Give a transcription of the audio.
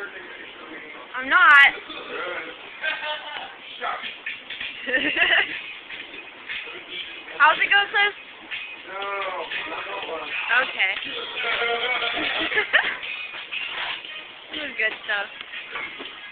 I'm not. How's it go, sis? Okay. This is good stuff.